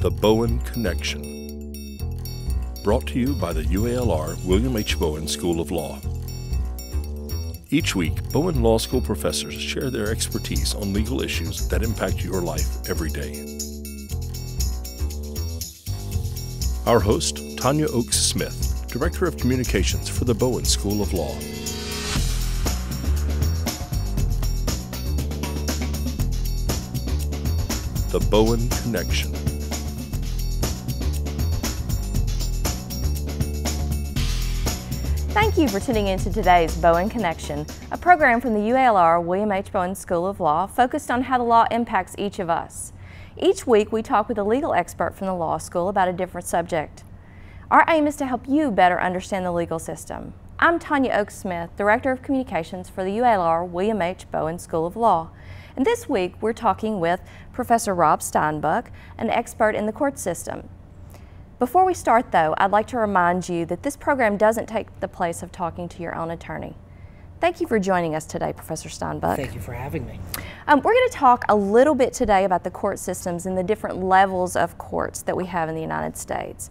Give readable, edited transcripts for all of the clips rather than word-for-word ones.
The Bowen Connection. Brought to you by the UALR William H. Bowen School of Law. Each week, Bowen Law School professors share their expertise on legal issues that impact your life every day. Our host, Tonya Oaks Smith, Director of Communications for the Bowen School of Law. The Bowen Connection. Thank you for tuning in to today's Bowen Connection, a program from the UALR William H. Bowen School of Law focused on how the law impacts each of us. Each week we talk with a legal expert from the law school about a different subject. Our aim is to help you better understand the legal system. I'm Tonya Oaks Smith, Director of Communications for the UALR William H. Bowen School of Law. And this week we're talking with Professor Rob Steinbuch, an expert in the court system. Before we start though, I'd like to remind you that this program doesn't take the place of talking to your own attorney. Thank you for joining us today, Professor Steinbuch. Thank you for having me. We're going to talk a little bit today about the court systems and the different levels of courts that we have in the United States.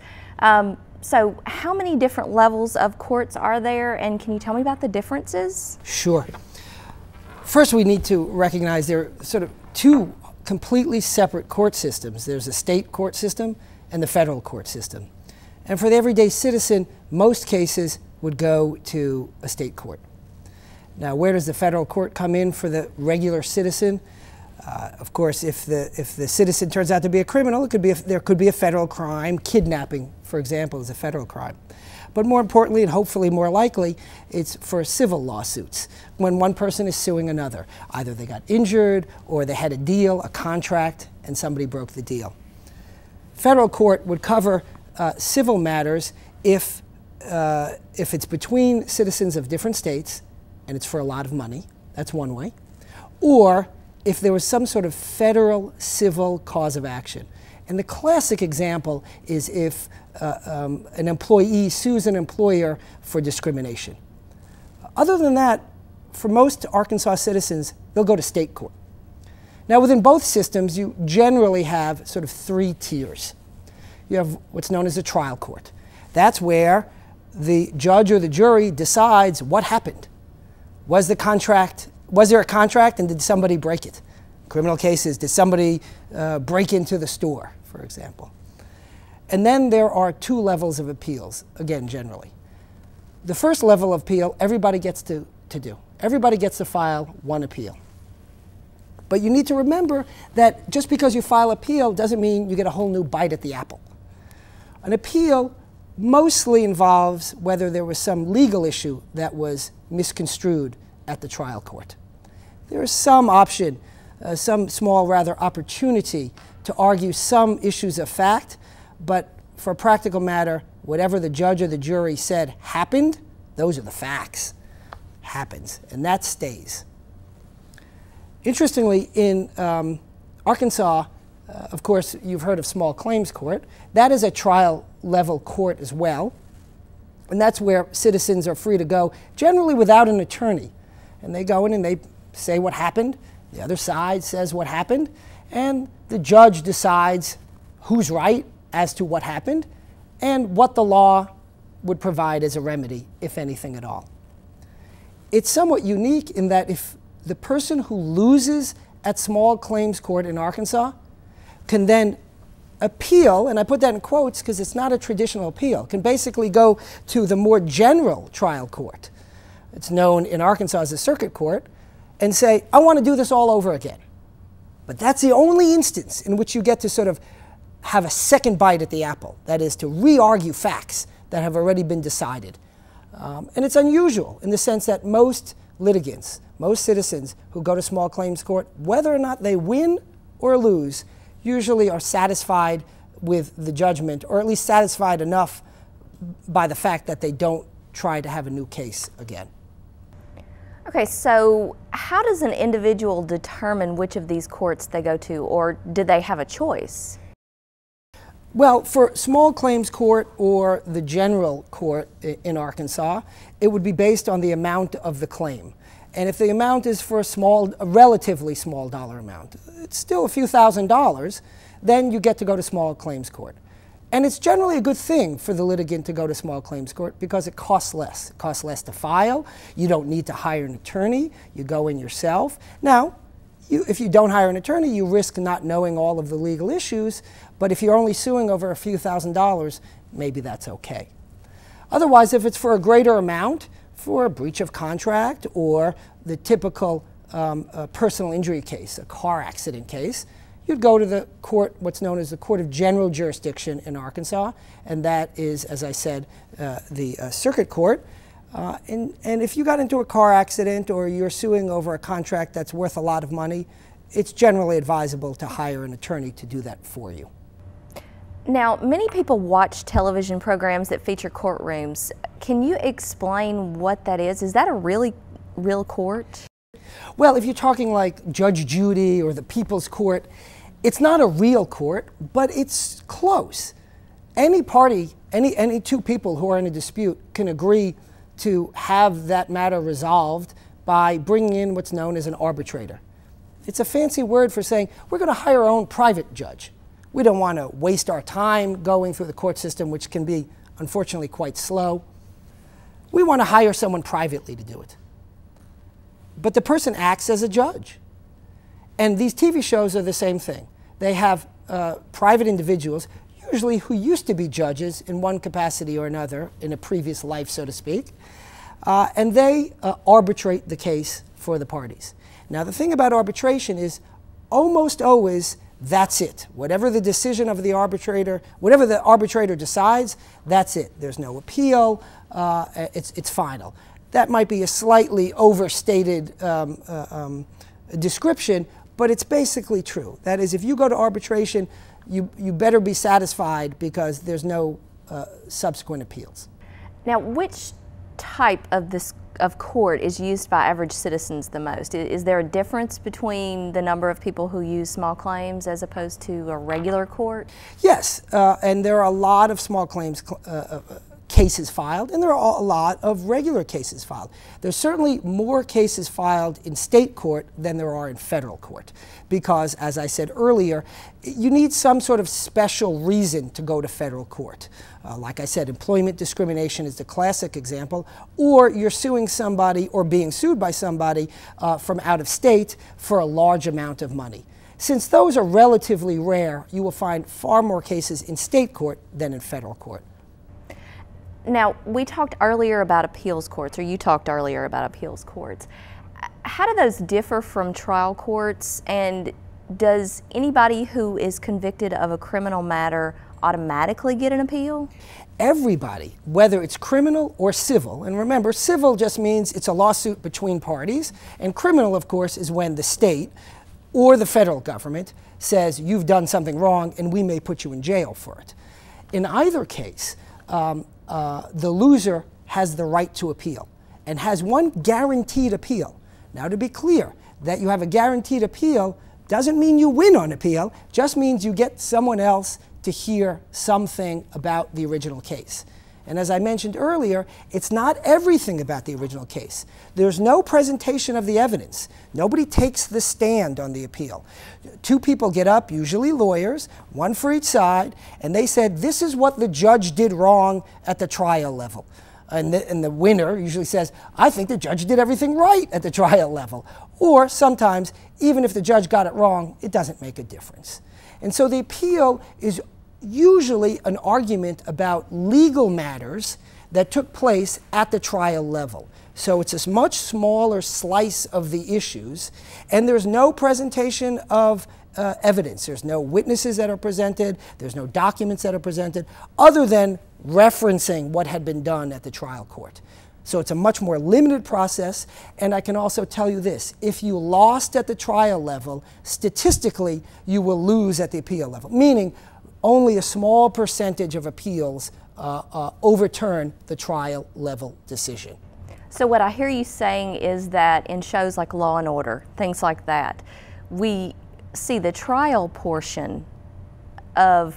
So how many different levels of courts are there, and can you tell me about the differences? Sure. First, we need to recognize there are sort of two completely separate court systems. There's a state court system and the federal court system. And for the everyday citizen, most cases would go to a state court. Now, where does the federal court come in for the regular citizen? Of course, if the citizen turns out to be a criminal, there could be a federal crime. Kidnapping, for example, is a federal crime. But more importantly, and hopefully more likely, it's for civil lawsuits, when one person is suing another. Either they got injured, or they had a deal, a contract, and somebody broke the deal. Federal court would cover civil matters if it's between citizens of different states, and it's for a lot of money. That's one way. Or if there was some sort of federal civil cause of action. And the classic example is if an employee sues an employer for discrimination. Other than that, for most Arkansas citizens, they'll go to state court. Now, within both systems, you generally have sort of three tiers. You have what's known as a trial court. That's where the judge or the jury decides what happened. Was there a contract and did somebody break it? Criminal cases, did somebody break into the store, for example? And then there are two levels of appeals, again, generally. The first level of appeal, everybody gets to do. Everybody gets to file one appeal. But you need to remember that just because you file appeal doesn't mean you get a whole new bite at the apple. An appeal mostly involves whether there was some legal issue that was misconstrued at the trial court. There is some option, some small, rather, opportunity to argue some issues of fact, but for a practical matter, whatever the judge or the jury said happened, those are the facts. Happens, and that stays. Interestingly, in Arkansas, of course, you've heard of small claims court. That is a trial level court as well. And that's where citizens are free to go, generally without an attorney. And they go in and they say what happened. The other side says what happened. And the judge decides who's right as to what happened and what the law would provide as a remedy, if anything at all. It's somewhat unique in that if the person who loses at small claims court in Arkansas can then appeal, and I put that in quotes because it's not a traditional appeal, can basically go to the more general trial court. It's known in Arkansas as a circuit court, and say, I want to do this all over again. But that's the only instance in which you get to sort of have a second bite at the apple. That is, to re-argue facts that have already been decided. And it's unusual in the sense that most litigants, most citizens who go to small claims court, whether or not they win or lose, usually are satisfied with the judgment, or at least satisfied enough by the fact that they don't try to have a new case again. Okay, so how does an individual determine which of these courts they go to, or do they have a choice? Well, for small claims court or the general court in Arkansas, it would be based on the amount of the claim. And if the amount is for a relatively small dollar amount, it's still a few $1,000s, then you get to go to small claims court. And it's generally a good thing for the litigant to go to small claims court because it costs less. It costs less to file. You don't need to hire an attorney. You go in yourself. Now, if you don't hire an attorney, you risk not knowing all of the legal issues. But if you're only suing over a few $1,000s, maybe that's okay. Otherwise, if it's for a greater amount, for a breach of contract or the typical personal injury case, a car accident case, you'd go to the court, what's known as the Court of General Jurisdiction in Arkansas, and that is, as I said, the circuit court. And if you got into a car accident or you're suing over a contract that's worth a lot of money, it's generally advisable to hire an attorney to do that for you. Now, many people watch television programs that feature courtrooms. Can you explain what that is? Is that a really real court? Well, if you're talking like Judge Judy or the People's Court, it's not a real court, but it's close. Any party, any two people who are in a dispute can agree to have that matter resolved by bringing in what's known as an arbitrator. It's a fancy word for saying we're going to hire our own private judge. We don't want to waste our time going through the court system, which can be, unfortunately, quite slow. We want to hire someone privately to do it. But the person acts as a judge. And these TV shows are the same thing. They have private individuals, usually who used to be judges in one capacity or another in a previous life, so to speak, and they arbitrate the case for the parties. Now, the thing about arbitration is almost always that's it. Whatever the decision of the arbitrator, whatever the arbitrator decides, that's it. There's no appeal. It's final. That might be a slightly overstated description, but it's basically true. That is, if you go to arbitration, you better be satisfied because there's no subsequent appeals. Now, which type of court is used by average citizens the most? Is there a difference between the number of people who use small claims as opposed to a regular court? Yes, and there are a lot of small claims cases filed, and there are a lot of regular cases filed. There's certainly more cases filed in state court than there are in federal court because, as I said earlier, you need some sort of special reason to go to federal court. Like I said, employment discrimination is the classic example, or you're suing somebody or being sued by somebody from out of state for a large amount of money. Since those are relatively rare, you will find far more cases in state court than in federal court. Now, we talked earlier about appeals courts, or you talked earlier about appeals courts. How do those differ from trial courts, and does anybody who is convicted of a criminal matter automatically get an appeal? Everybody, whether it's criminal or civil, and remember, civil just means it's a lawsuit between parties, and criminal, of course, is when the state or the federal government says you've done something wrong and we may put you in jail for it. In either case, the loser has the right to appeal and has one guaranteed appeal. Now, to be clear, that you have a guaranteed appeal doesn't mean you win on appeal, just means you get someone else to hear something about the original case. And as I mentioned earlier, it's not everything about the original case. There's no presentation of the evidence. Nobody takes the stand on the appeal. Two people get up, usually lawyers, one for each side, and they said, this is what the judge did wrong at the trial level. And the winner usually says, I think the judge did everything right at the trial level. Or sometimes, even if the judge got it wrong, it doesn't make a difference. And so the appeal is usually an argument about legal matters that took place at the trial level. So it's a much smaller slice of the issues, and there's no presentation of evidence. There's no witnesses that are presented, there's no documents that are presented, other than referencing what had been done at the trial court. So it's a much more limited process, and I can also tell you this, if you lost at the trial level, statistically you will lose at the appeal level, meaning only a small percentage of appeals overturn the trial level decision. So what I hear you saying is that in shows like Law and Order, things like that, we see the trial portion of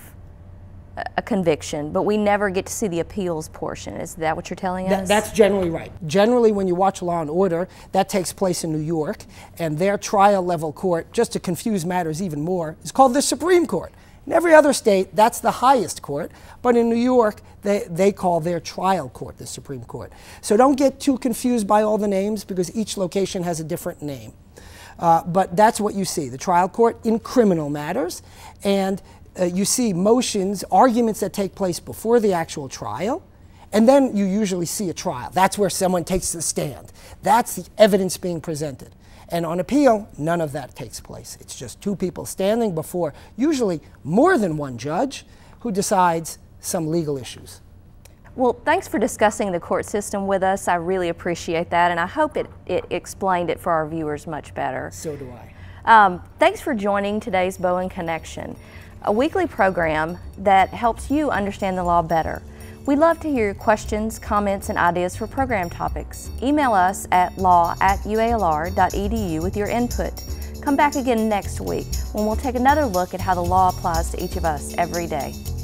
a conviction, but we never get to see the appeals portion. Is that what you're telling us? That's generally right. Generally, when you watch Law and Order, that takes place in New York, and their trial level court, just to confuse matters even more, is called the Supreme Court. In every other state, that's the highest court, but in New York, they call their trial court the Supreme Court. So don't get too confused by all the names, because each location has a different name. But that's what you see, the trial court in criminal matters, and you see motions, arguments that take place before the actual trial, and then you usually see a trial. That's where someone takes the stand. That's the evidence being presented. And on appeal, none of that takes place. It's just two people standing before usually more than one judge who decides some legal issues. Well, thanks for discussing the court system with us. I really appreciate that, and I hope it explained it for our viewers much better. So do I. Thanks for joining today's Bowen Connection, a weekly program that helps you understand the law better. We'd love to hear your questions, comments, and ideas for program topics. Email us at law@ualr.edu with your input. Come back again next week when we'll take another look at how the law applies to each of us every day.